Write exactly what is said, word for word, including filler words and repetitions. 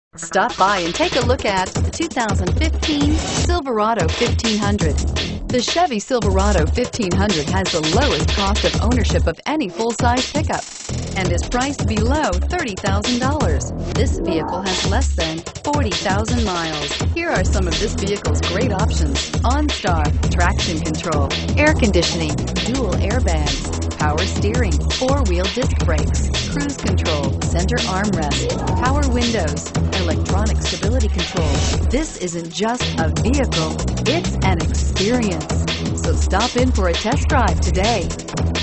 Stop by and take a look at the two thousand fifteen Silverado fifteen hundred. The Chevy Silverado fifteen hundred has the lowest cost of ownership of any full-size pickup and is priced below thirty thousand dollars. This vehicle has less than forty thousand miles. Here are some of this vehicle's great options: OnStar, traction control, air conditioning, dual airbags, power steering, four-wheel disc brakes, cruise control, center armrest, power windows, electronic stability control. This isn't just a vehicle, it's an experience. So stop in for a test drive today.